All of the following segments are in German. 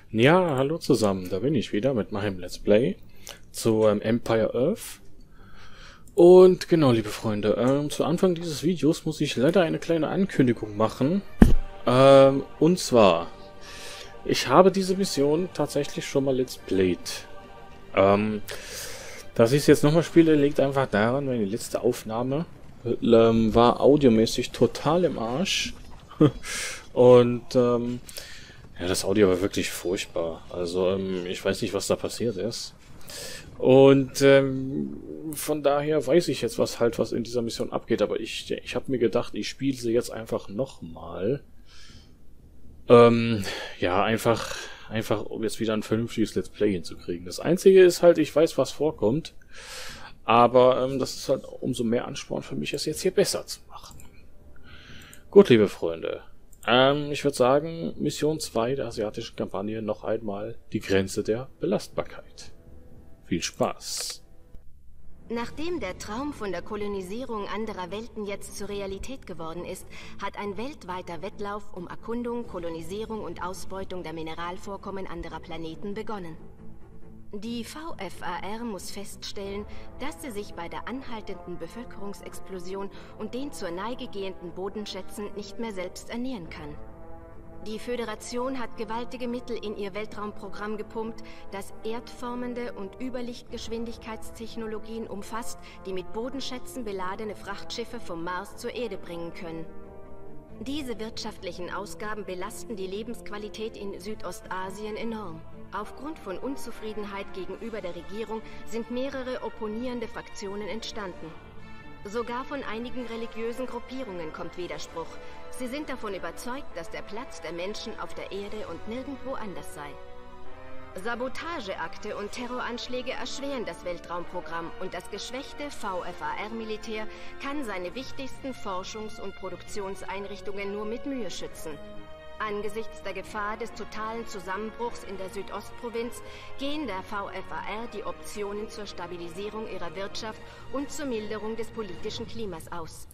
Ja, hallo zusammen, da bin ich wieder mit meinem Let's Play zu Empire Earth. Und genau, liebe Freunde, zu Anfang dieses Videos muss ich leider eine kleine Ankündigung machen. Und zwar, ich habe diese Mission tatsächlich schon mal Let's Played. Dass ich es jetzt nochmal spiele, liegt einfach daran, weil die letzte Aufnahme war audiomäßig total im Arsch. Und ja, das Audio war wirklich furchtbar. Also ich weiß nicht, was da passiert ist. Und von daher weiß ich jetzt, was in dieser Mission abgeht. Aber ich habe mir gedacht, ich spiele sie jetzt einfach nochmal. Ja, einfach um jetzt wieder ein vernünftiges Let's Play hinzukriegen. Das Einzige ist halt, ich weiß, was vorkommt. Aber das ist halt umso mehr Ansporn für mich, es jetzt hier besser zu machen. Gut, liebe Freunde. Ich würde sagen, Mission 2 der asiatischen Kampagne noch einmal die Grenze der Belastbarkeit. Viel Spaß! Nachdem der Traum von der Kolonisierung anderer Welten jetzt zur Realität geworden ist, hat ein weltweiter Wettlauf um Erkundung, Kolonisierung und Ausbeutung der Mineralvorkommen anderer Planeten begonnen. Die VFAR muss feststellen, dass sie sich bei der anhaltenden Bevölkerungsexplosion und den zur Neige gehenden Bodenschätzen nicht mehr selbst ernähren kann. Die Föderation hat gewaltige Mittel in ihr Weltraumprogramm gepumpt, das erdformende und Überlichtgeschwindigkeitstechnologien umfasst, die mit Bodenschätzen beladene Frachtschiffe vom Mars zur Erde bringen können. Diese wirtschaftlichen Ausgaben belasten die Lebensqualität in Südostasien enorm. Aufgrund von Unzufriedenheit gegenüber der Regierung sind mehrere opponierende Fraktionen entstanden. Sogar von einigen religiösen Gruppierungen kommt Widerspruch. Sie sind davon überzeugt, dass der Platz der Menschen auf der Erde und nirgendwo anders sei. Sabotageakte und Terroranschläge erschweren das Weltraumprogramm und das geschwächte VFAR-Militär kann seine wichtigsten Forschungs- und Produktionseinrichtungen nur mit Mühe schützen. Angesichts der Gefahr des totalen Zusammenbruchs in der Südostprovinz gehen der VFAR die Optionen zur Stabilisierung ihrer Wirtschaft und zur Milderung des politischen Klimas aus.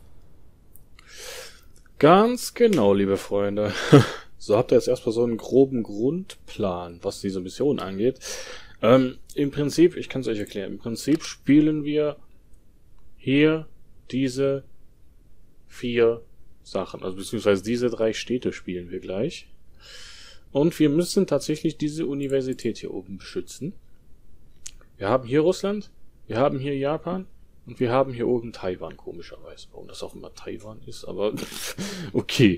Ganz genau, liebe Freunde. So habt ihr jetzt erstmal so einen groben Grundplan, was diese Mission angeht. Im Prinzip, ich kann es euch erklären, im Prinzip spielen wir hier diese 4 Sachen, also beziehungsweise diese 3 Städte spielen wir gleich. Und wir müssen tatsächlich diese Universität hier oben beschützen. Wir haben hier Russland, wir haben hier Japan und wir haben hier oben Taiwan, komischerweise. Warum das auch immer Taiwan ist, aber okay.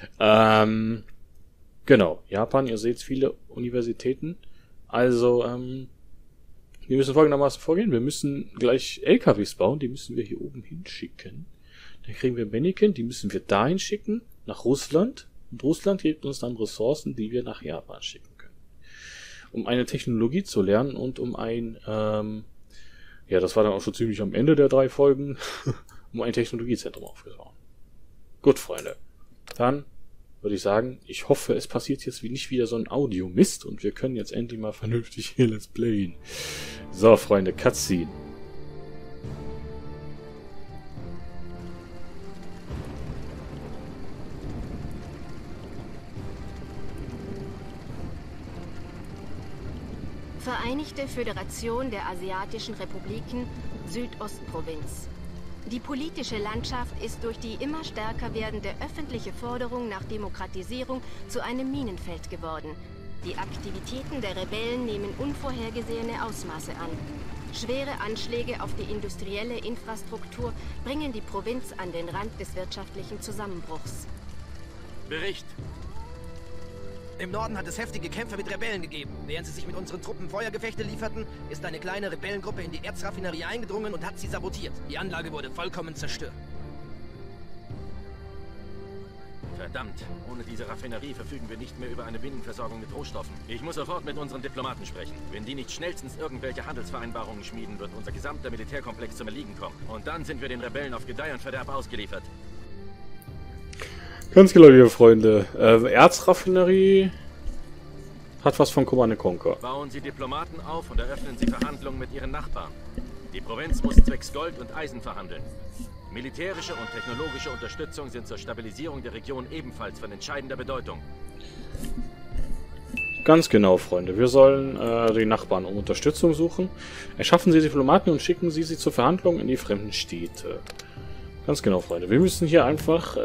Genau, Japan, ihr seht viele Universitäten. Also, wir müssen folgendermaßen vorgehen. Wir müssen gleich LKWs bauen, die müssen wir hier oben hinschicken. Dann kriegen wir Mannequin, die müssen wir dahin schicken, nach Russland. Und Russland gibt uns dann Ressourcen, die wir nach Japan schicken können. Um eine Technologie zu lernen und um ein, ja, das war dann auch schon ziemlich am Ende der 3 Folgen, um ein Technologiezentrum aufzubauen. Gut, Freunde. Dann würde ich sagen, ich hoffe, es passiert jetzt nicht wieder so ein Audio-Mist und wir können jetzt endlich mal vernünftig hier Let's Playen. So, Freunde, Cutscene. Vereinigte Föderation der Asiatischen Republiken, Südostprovinz. Die politische Landschaft ist durch die immer stärker werdende öffentliche Forderung nach Demokratisierung zu einem Minenfeld geworden. Die Aktivitäten der Rebellen nehmen unvorhergesehene Ausmaße an. Schwere Anschläge auf die industrielle Infrastruktur bringen die Provinz an den Rand des wirtschaftlichen Zusammenbruchs. Bericht. Im Norden hat es heftige Kämpfe mit Rebellen gegeben. Während sie sich mit unseren Truppen Feuergefechte lieferten, ist eine kleine Rebellengruppe in die Erzraffinerie eingedrungen und hat sie sabotiert. Die Anlage wurde vollkommen zerstört. Verdammt, ohne diese Raffinerie verfügen wir nicht mehr über eine Binnenversorgung mit Rohstoffen. Ich muss sofort mit unseren Diplomaten sprechen. Wenn die nicht schnellstens irgendwelche Handelsvereinbarungen schmieden, wird unser gesamter Militärkomplex zum Erliegen kommen. Und dann sind wir den Rebellen auf Gedeih und Verderb ausgeliefert. Ganz genau, liebe Freunde. Erzraffinerie hat was von Command & Conquer. Bauen Sie Diplomaten auf und eröffnen Sie Verhandlungen mit Ihren Nachbarn. Die Provinz muss zwecks Gold und Eisen verhandeln. Militärische und technologische Unterstützung sind zur Stabilisierung der Region ebenfalls von entscheidender Bedeutung. Ganz genau, Freunde. Wir sollen die Nachbarn um Unterstützung suchen. Erschaffen Sie Diplomaten und schicken Sie sie zur Verhandlung in die fremden Städte. Ganz genau, Freunde. Wir müssen hier einfach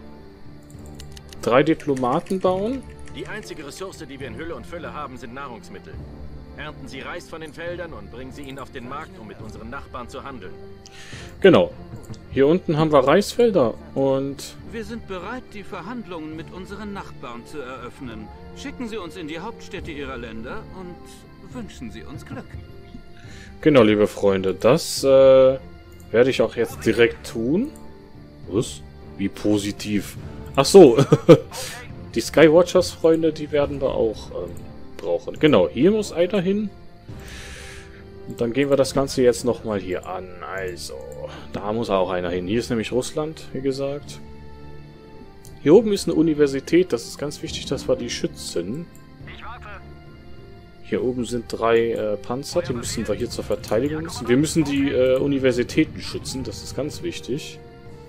3 Diplomaten bauen. Die einzige Ressource, die wir in Hülle und Fülle haben, sind Nahrungsmittel. Ernten Sie Reis von den Feldern und bringen Sie ihn auf den Markt, um mit unseren Nachbarn zu handeln. Genau. Hier unten haben wir Reisfelder und... Wir sind bereit, die Verhandlungen mit unseren Nachbarn zu eröffnen. Schicken Sie uns in die Hauptstädte Ihrer Länder und wünschen Sie uns Glück. Genau, liebe Freunde, das werde ich auch jetzt direkt tun. Was? Wie positiv. Ach so. Die Skywatchers, Freunde, die werden wir auch brauchen. Genau, hier muss einer hin. Und dann gehen wir das Ganze jetzt nochmal hier an. Also, da muss auch einer hin. Hier ist nämlich Russland, wie gesagt. Hier oben ist eine Universität. Das ist ganz wichtig, dass wir die schützen. Hier oben sind 3 Panzer. Die müssen wir hier zur Verteidigung nutzen. Wir müssen die Universitäten schützen. Das ist ganz wichtig.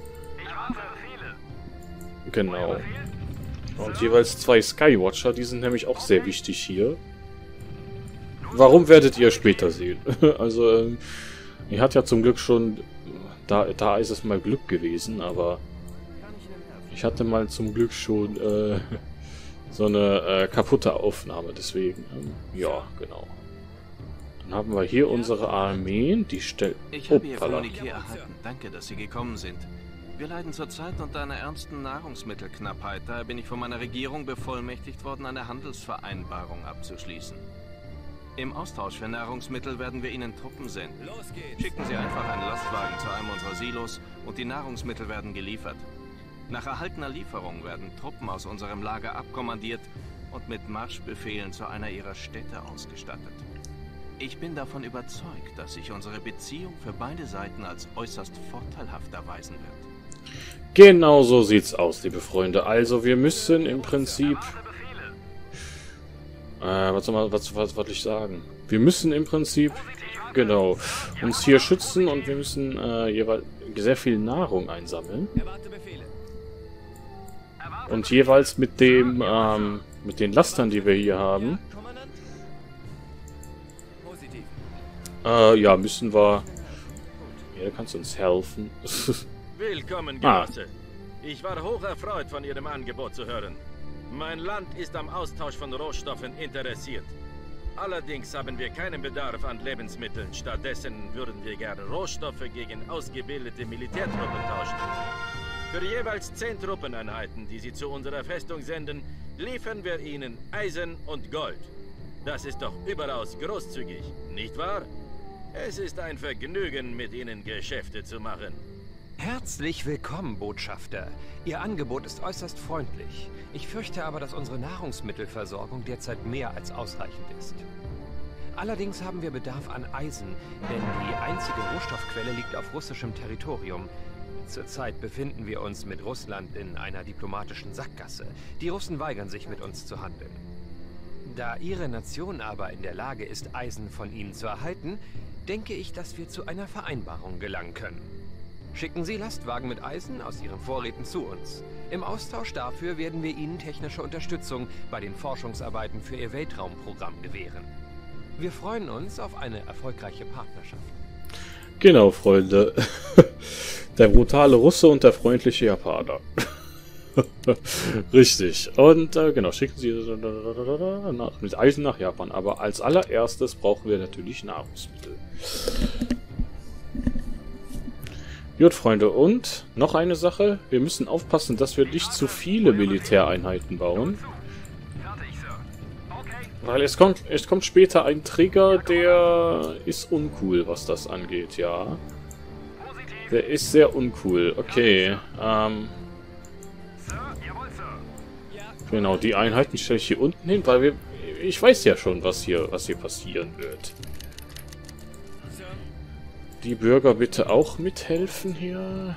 Genau. Und jeweils 2 Skywatcher. Die sind nämlich auch sehr wichtig hier. Warum werdet ihr später sehen? Also, ihr hat ja zum Glück schon... Da ist es mal Glück gewesen, aber... Ich hatte mal zum Glück schon so eine kaputte Aufnahme, deswegen... ja, genau. Dann haben wir hier unsere Armeen, die stellen... Ich habe Ihr Kommuniqué erhalten. Danke, dass Sie gekommen sind. Wir leiden zurzeit unter einer ernsten Nahrungsmittelknappheit. Daher bin ich von meiner Regierung bevollmächtigt worden, eine Handelsvereinbarung abzuschließen. Im Austausch für Nahrungsmittel werden wir Ihnen Truppen senden. Schicken Sie einfach einen Lastwagen zu einem unserer Silos und die Nahrungsmittel werden geliefert. Nach erhaltener Lieferung werden Truppen aus unserem Lager abkommandiert und mit Marschbefehlen zu einer Ihrer Städte ausgestattet. Ich bin davon überzeugt, dass sich unsere Beziehung für beide Seiten als äußerst vorteilhaft erweisen wird. Genau so sieht's aus, liebe Freunde. Also wir müssen im Prinzip... was wollte ich sagen? Wir müssen im Prinzip, genau, uns hier schützen und wir müssen jeweils sehr viel Nahrung einsammeln. Und jeweils mit dem, mit den Lastern, die wir hier haben, ja, müssen wir... Ja, du kannst uns helfen. Willkommen, Genosse. Ich war hoch erfreut, von Ihrem Angebot zu hören. Mein Land ist am Austausch von Rohstoffen interessiert. Allerdings haben wir keinen Bedarf an Lebensmitteln. Stattdessen würden wir gerne Rohstoffe gegen ausgebildete Militärtruppen tauschen. Für jeweils 10 Truppeneinheiten, die Sie zu unserer Festung senden, liefern wir Ihnen Eisen und Gold. Das ist doch überaus großzügig, nicht wahr? Es ist ein Vergnügen, mit Ihnen Geschäfte zu machen. Herzlich willkommen, Botschafter. Ihr Angebot ist äußerst freundlich. Ich fürchte aber, dass unsere Nahrungsmittelversorgung derzeit mehr als ausreichend ist. Allerdings haben wir Bedarf an Eisen, denn die einzige Rohstoffquelle liegt auf russischem Territorium. Zurzeit befinden wir uns mit Russland in einer diplomatischen Sackgasse. Die Russen weigern sich, mit uns zu handeln. Da Ihre Nation aber in der Lage ist, Eisen von ihnen zu erhalten, denke ich, dass wir zu einer Vereinbarung gelangen können. Schicken Sie Lastwagen mit Eisen aus Ihren Vorräten zu uns. Im Austausch dafür werden wir Ihnen technische Unterstützung bei den Forschungsarbeiten für Ihr Weltraumprogramm gewähren. Wir freuen uns auf eine erfolgreiche Partnerschaft. Genau, Freunde. Der brutale Russe und der freundliche Japaner. Richtig. Und genau, schicken Sie mit Eisen nach Japan. Aber als allererstes brauchen wir natürlich Nahrungsmittel. Gut, Freunde, und noch eine Sache. Wir müssen aufpassen, dass wir nicht zu viele Militäreinheiten bauen. Weil es kommt später ein Trigger, der ist uncool, was das angeht, ja. Der ist sehr uncool. Okay, genau, die Einheiten stelle ich hier unten hin, weil ich weiß ja schon, was hier passieren wird. Die Bürger bitte auch mithelfen hier.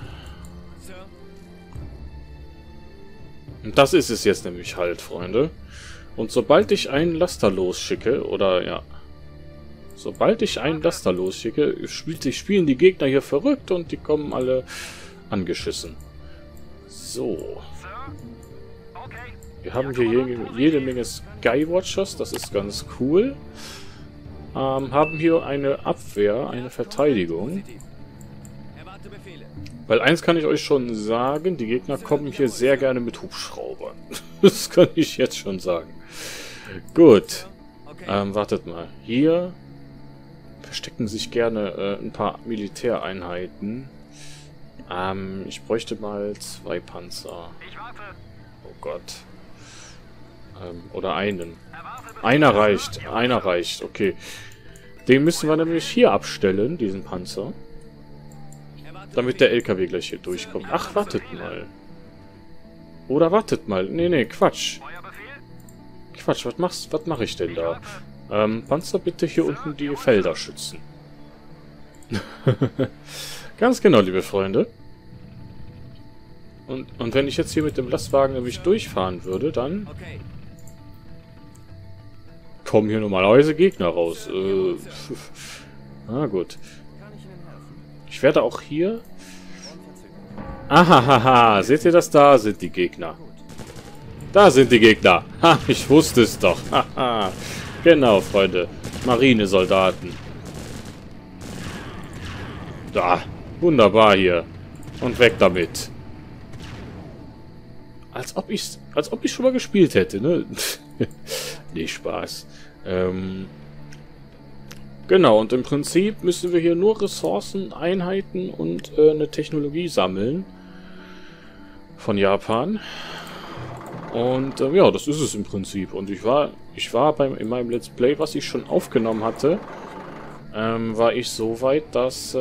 Und das ist es jetzt nämlich halt, Freunde. Und sobald ich einen Laster losschicke, oder ja, sobald ich einen Laster losschicke, spielen die Gegner hier verrückt und die kommen alle angeschissen. So. Wir haben hier jede Menge Skywatchers, das ist ganz cool. Haben hier eine Abwehr, eine Verteidigung. Weil eins kann ich euch schon sagen, die Gegner kommen hier sehr gerne mit Hubschraubern. Das kann ich jetzt schon sagen. Gut. Wartet mal. Hier verstecken sich gerne ein paar Militäreinheiten. Ich bräuchte mal 2 Panzer. Oh Gott. Oder einen. Einer reicht, okay. Den müssen wir nämlich hier abstellen, diesen Panzer. Damit der LKW gleich hier durchkommt. Ach, wartet mal. Oder wartet mal. Nee, Quatsch. Quatsch, was mache ich denn da? Panzer, bitte hier unten die Felder schützen. Ganz genau, liebe Freunde. Und wenn ich jetzt hier mit dem Lastwagen nämlich durchfahren würde, dann kommen hier normalerweise Gegner raus. Na gut. Ich werde auch hier... Ahahaha, seht ihr das? Da sind die Gegner. Da sind die Gegner. Ha, ich wusste es doch. Haha. Genau, Freunde. Marinesoldaten. Da. Wunderbar hier. Und weg damit. Als ob ich schon mal gespielt hätte, ne? Nee, Spaß. Genau, und im Prinzip müssen wir hier nur Ressourcen, Einheiten und eine Technologie sammeln. Von Japan. Und ja, das ist es im Prinzip. Und ich war in meinem Let's Play, was ich schon aufgenommen hatte, war ich so weit, dass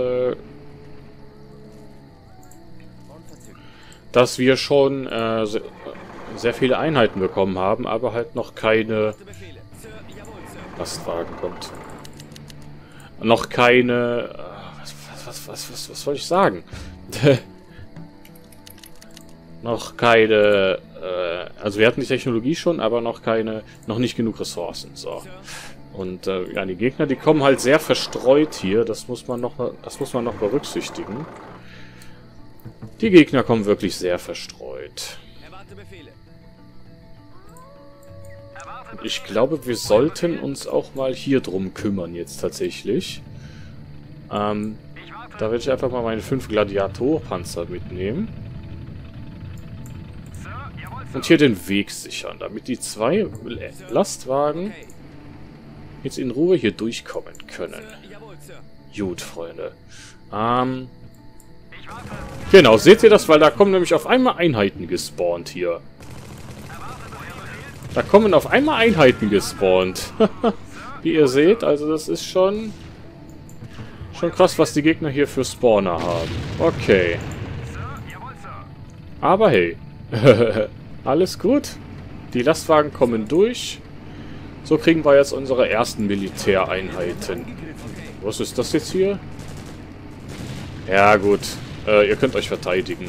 wir schon sehr viele Einheiten bekommen haben, aber halt noch keine... Lastwagen kommt. Noch keine... Was soll ich sagen? Noch keine... also wir hatten die Technologie schon, aber noch nicht genug Ressourcen. So. Und ja, die Gegner, die kommen halt sehr verstreut hier. Das muss man noch berücksichtigen. Die Gegner kommen wirklich sehr verstreut. Ich glaube, wir sollten uns auch mal hier drum kümmern jetzt tatsächlich. Da werde ich einfach mal meine 5 Gladiatorpanzer mitnehmen. Und hier den Weg sichern, damit die 2 Lastwagen jetzt in Ruhe hier durchkommen können. Gut, Freunde. Genau, seht ihr das? Weil da kommen nämlich auf einmal Einheiten gespawnt hier. Da kommen auf einmal Einheiten gespawnt. Wie ihr seht, also das ist schon krass, was die Gegner hier für Spawner haben. Okay. Aber hey. Alles gut. Die Lastwagen kommen durch. So kriegen wir jetzt unsere ersten Militäreinheiten. Was ist das jetzt hier? Ja gut. Ihr könnt euch verteidigen.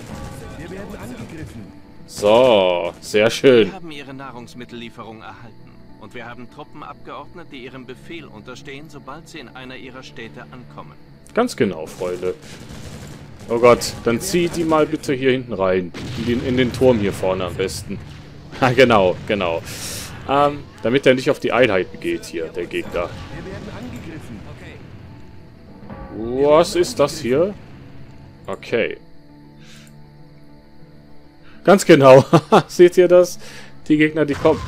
So, sehr schön. Wir haben Ihre Nahrungsmittellieferung erhalten. Und wir haben Truppen abgeordnet, die Ihrem Befehl unterstehen, sobald sie in einer Ihrer Städte ankommen. Ganz genau, Freunde. Oh Gott, dann zieht die mal bitte hier hinten rein. In den Turm hier vorne am besten. Ha, genau. Damit er nicht auf die Einheiten geht hier, der Gegner. Was ist das hier? Okay. Ganz genau. Seht ihr das? Die Gegner, die kommen.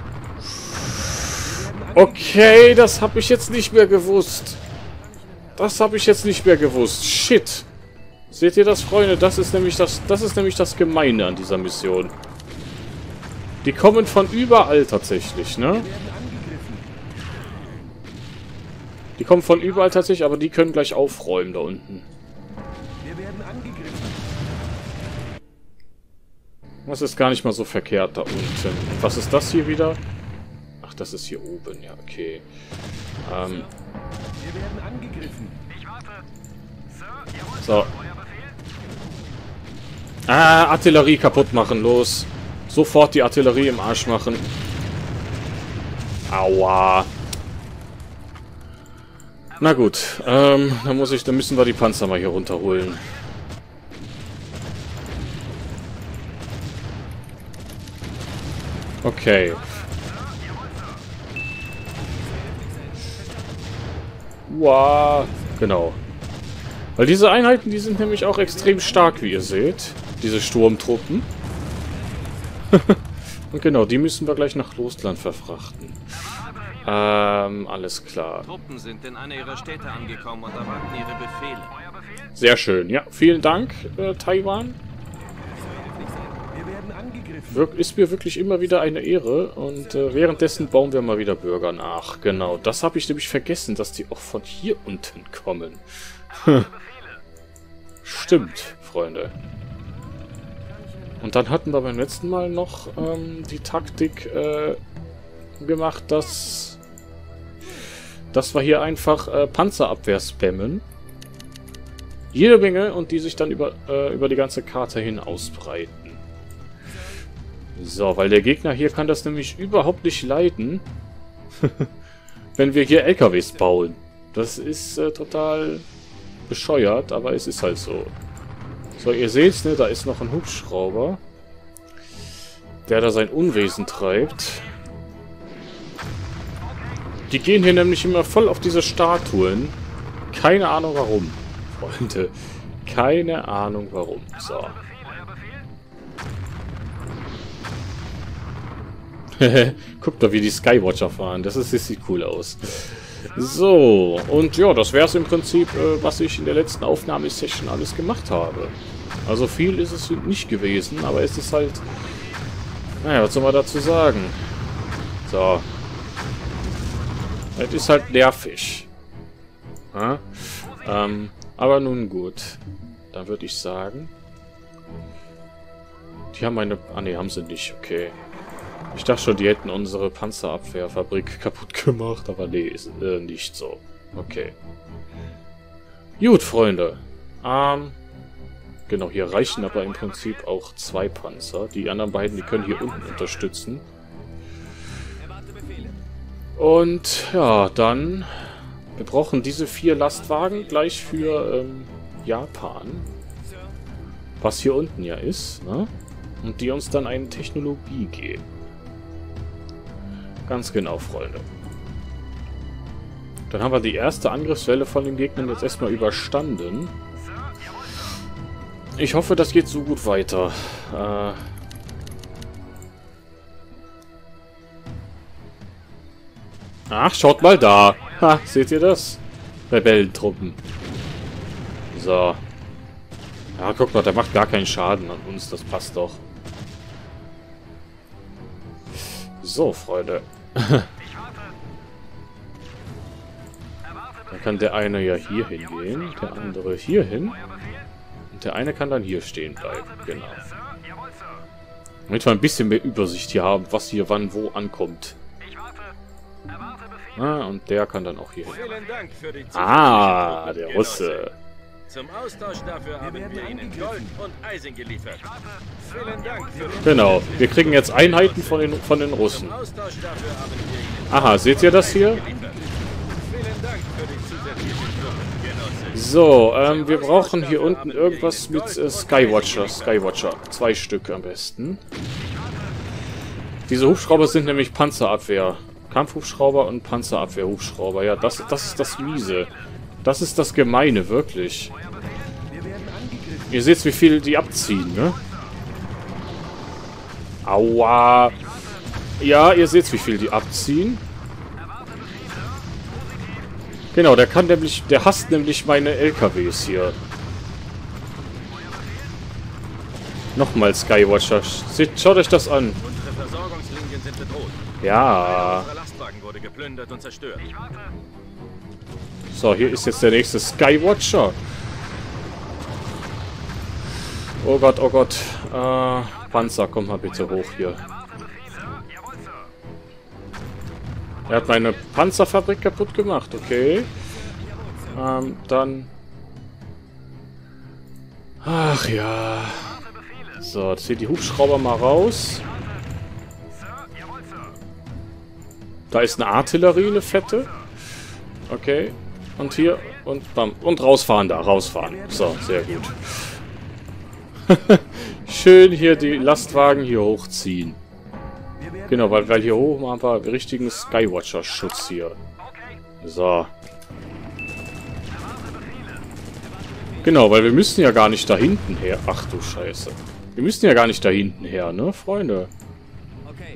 Okay, das habe ich jetzt nicht mehr gewusst. Shit. Seht ihr das, Freunde? Das ist nämlich das Gemeine an dieser Mission. Die kommen von überall tatsächlich, ne? Die kommen von überall tatsächlich, aber die können gleich aufräumen da unten. Das ist gar nicht mal so verkehrt da unten. Was ist das hier wieder? Ach, das ist hier oben. Ja, okay. So. Artillerie kaputt machen. Los. Sofort die Artillerie im Arsch machen. Aua. Na gut. Dann müssen wir die Panzer mal hier runterholen. Okay. Wow. Genau. Weil diese Einheiten, die sind nämlich auch extrem stark, wie ihr seht. Diese Sturmtruppen. Und genau, die müssen wir gleich nach Russland verfrachten. Alles klar. Truppen sind in einer ihrer Städte angekommen und erwarten ihre Befehle. Sehr schön. Ja, vielen Dank, Taiwan. Ist mir wirklich immer wieder eine Ehre. Und währenddessen bauen wir mal wieder Bürger nach. Genau, das habe ich nämlich vergessen, dass die auch von hier unten kommen. Stimmt, Freunde. Und dann hatten wir beim letzten Mal noch die Taktik gemacht, dass wir hier einfach Panzerabwehr spammen. Jede Menge und die sich dann über die ganze Karte hin ausbreiten. So, weil der Gegner hier kann das nämlich überhaupt nicht leiden, wenn wir hier LKWs bauen. Das ist total bescheuert, aber es ist halt so. So, ihr seht, ne, da ist noch ein Hubschrauber, der da sein Unwesen treibt. Die gehen hier nämlich immer voll auf diese Statuen. Keine Ahnung warum, Freunde. Keine Ahnung warum. So. Guckt doch, wie die Skywatcher fahren. Das sieht cool aus. So, und ja, das wäre es im Prinzip, was ich in der letzten Aufnahmesession alles gemacht habe. Also viel ist es nicht gewesen, aber es ist halt... Naja, was soll man dazu sagen? So. Es ist halt nervig. Ja? Aber nun gut. Dann würde ich sagen... Die haben eine... Ah ne, haben sie nicht. Okay. Ich dachte schon, die hätten unsere Panzerabwehrfabrik kaputt gemacht, aber nee, ist nicht so. Okay. Gut, Freunde. Genau, hier reichen aber im Prinzip auch 2 Panzer. Die anderen beiden, die können hier unten unterstützen. Und ja, dann... Wir brauchen diese 4 Lastwagen gleich für Japan. Was hier unten ja ist, ne? Und die uns dann eine Technologie geben. Ganz genau, Freunde. Dann haben wir die erste Angriffswelle von den Gegnern jetzt erstmal überstanden. Ich hoffe, das geht so gut weiter. Ach, schaut mal da. Ha, seht ihr das? Rebellentruppen. So. Ja, guck mal, der macht gar keinen Schaden an uns. Das passt doch. So, Freunde. Dann kann der eine ja hier hingehen, der andere hier hin. Und der eine kann dann hier stehen bleiben. Genau. Damit wir ein bisschen mehr Übersicht hier haben, was hier wann wo ankommt. Ah, und der kann dann auch hier hin. Ah, der Russe. Zum Austausch dafür haben wir Ihnen Gold und Eisen geliefert. Vielen Dank für genau, wir kriegen jetzt Einheiten von den Russen. Zum Austausch dafür haben wir Ihnen Aha, seht ihr das hier? Vielen Dank für die zusätzlichen Truppen, Genosse. So, wir brauchen hier unten irgendwas mit Skywatcher. 2 Stück am besten. Diese Hubschrauber sind nämlich Panzerabwehr. Kampfhubschrauber und Panzerabwehrhubschrauber. Ja, das ist das Miese. Das ist das Gemeine, wirklich. Ihr seht, wie viel die abziehen, ne? Aua. Ja, ihr seht, wie viel die abziehen. Genau, der hasst nämlich meine LKWs hier. Nochmal Skywatcher. Schaut euch das an. Unsere Versorgungslinien sind bedroht. Ja. Unser Lastwagen wurde geplündert und zerstört. So, hier ist jetzt der nächste Skywatcher. Oh Gott, oh Gott. Panzer, komm mal bitte hoch hier. Er hat meine Panzerfabrik kaputt gemacht, okay. Dann... Ach ja. So, zieht die Hubschrauber mal raus. Da ist eine Artillerie, eine fette. Okay. Und hier und bam. Und rausfahren da, rausfahren. So, sehr gut. Schön hier die Lastwagen hier hochziehen. Genau, weil hier oben haben wir richtigen Skywatcher-Schutz hier. So. Genau, weil wir müssen ja gar nicht da hinten her. Ach du Scheiße. Wir müssen ja gar nicht da hinten her, ne, Freunde? Okay.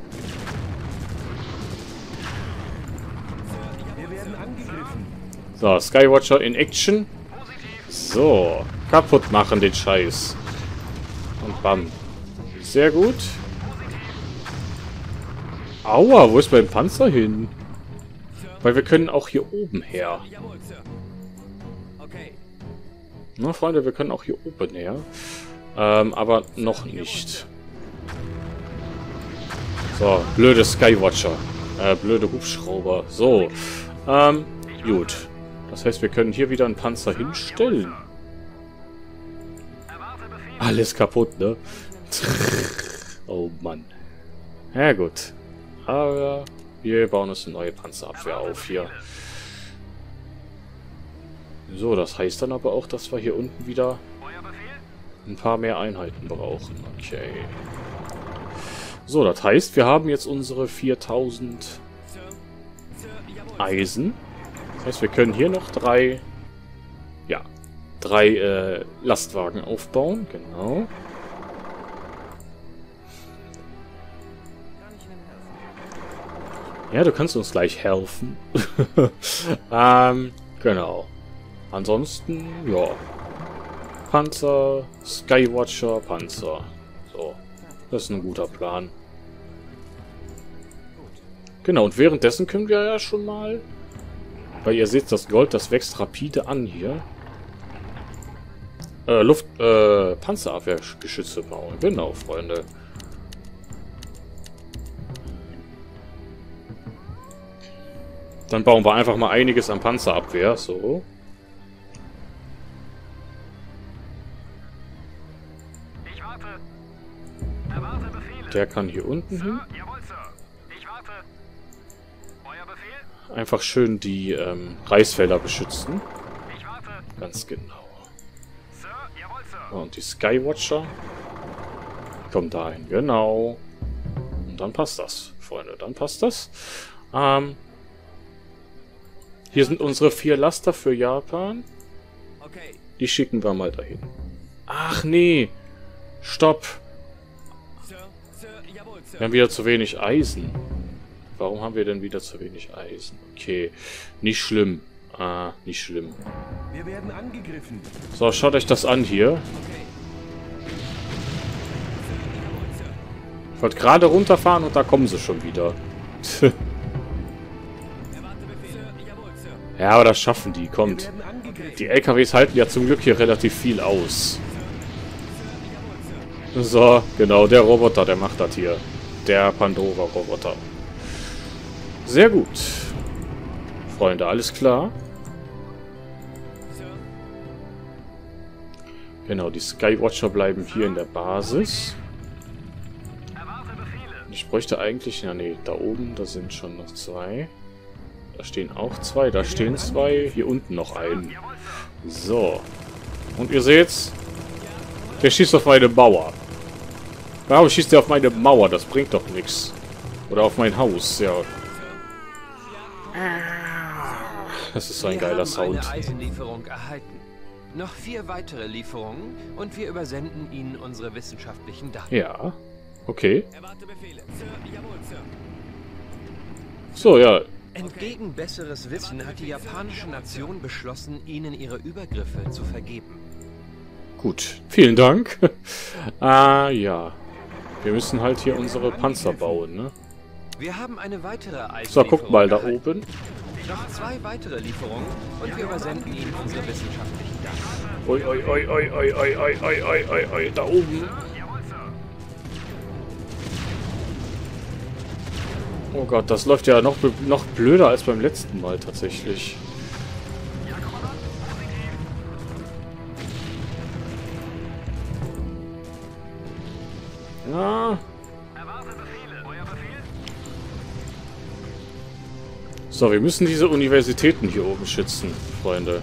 Wir werden angegriffen. So, Skywatcher in Action. So. Kaputt machen den Scheiß. Und bam. Sehr gut. Aua, wo ist mein Panzer hin? Weil wir können auch hier oben her. Na, Freunde, wir können auch hier oben her. Aber noch nicht. So, blöde Skywatcher. Blöde Hubschrauber. So. Gut. Das heißt, wir können hier wieder einen Panzer hinstellen. Alles kaputt, ne? Oh Mann. Ja gut. Aber wir bauen uns eine neue Panzerabwehr auf hier. So, das heißt dann aber auch, dass wir hier unten wieder ein paar mehr Einheiten brauchen. Okay. So, das heißt, wir haben jetzt unsere 4000 Eisen. Das heißt, wir können hier noch drei Lastwagen aufbauen. Genau. Ja, du kannst uns gleich helfen. Genau. Ansonsten, ja. Panzer, Skywatcher, Panzer. So. Das ist ein guter Plan. Genau, und währenddessen können wir ja schon mal... Weil ihr seht, das Gold, das wächst rapide an hier. Panzerabwehrgeschütze bauen. Genau, Freunde. Dann bauen wir einfach mal einiges an Panzerabwehr. So. Der kann hier unten hin. Einfach schön die Reisfelder beschützen. Ganz genau. Und die Skywatcher kommen dahin. Genau. Und dann passt das, Freunde. Dann passt das. Hier sind unsere 4 Laster für Japan. Die schicken wir mal dahin. Ach nee. Stopp. Wir haben wieder zu wenig Eisen. Warum haben wir denn wieder zu wenig Eisen? Okay. Nicht schlimm. Nicht schlimm. Wir werden angegriffen. So, schaut euch das an hier. Ich wollte gerade runterfahren und da kommen sie schon wieder. Ja, aber das schaffen die. Kommt. Die LKWs halten ja zum Glück hier relativ viel aus. So, genau. Der Roboter, der macht das hier. Der Pandora-Roboter. Sehr gut. Freunde, alles klar. Genau, die Skywatcher bleiben hier in der Basis. Ich bräuchte eigentlich... Ja, nee, da oben, da sind schon noch 2. Da stehen auch 2, da stehen 2. Hier unten noch ein. So. Und ihr seht's, der schießt auf meine Mauer. Warum schießt der auf meine Mauer? Das bringt doch nichts. Oder auf mein Haus, ja. Das ist so ein geiler Sound. Eine Eisenlieferung erhalten. Noch 4 weitere Lieferungen und wir übersenden Ihnen unsere wissenschaftlichen Daten. Ja, okay. So, ja. Entgegen besseres Wissen hat die japanische Nation beschlossen, Ihnen ihre Übergriffe zu vergeben. Gut, vielen Dank. Ja. Wir müssen halt hier unsere Panzer bauen, ne? Wir haben eine weitere Eisenlieferung. So, guckt mal da oben. Noch 2 weitere Lieferungen und wir übersenden Ihnen unsere wissenschaftlichen Daten. Oi, oi, oi, oi, oi, oi, oi, oi, oi, oi, oi, da oben. Oh Gott, das läuft ja noch blöder als beim letzten Mal tatsächlich. Ja. So, wir müssen diese Universitäten hier oben schützen, Freunde.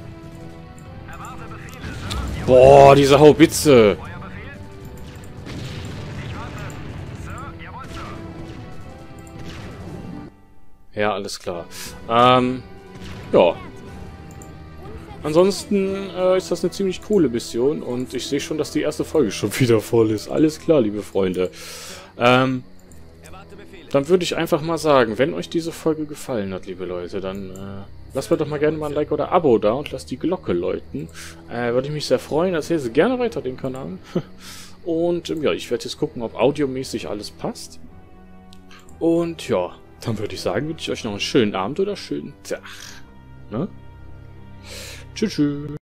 Boah, diese Haubitze. Ja, alles klar. Ja. Ansonsten ist das eine ziemlich coole Mission und ich sehe schon, dass die erste Folge schon wieder voll ist. Alles klar, liebe Freunde. Dann würde ich einfach mal sagen, wenn euch diese Folge gefallen hat, liebe Leute, dann lasst mir doch mal gerne mal ein Like oder Abo da und lasst die Glocke läuten. Würde ich mich sehr freuen. Erzählt sie gerne weiter den Kanal. Und ja, ich werde jetzt gucken, ob audiomäßig alles passt. Und ja, dann würde ich sagen, wünsche ich euch noch einen schönen Abend oder schönen Tag. Ne? Tschüss.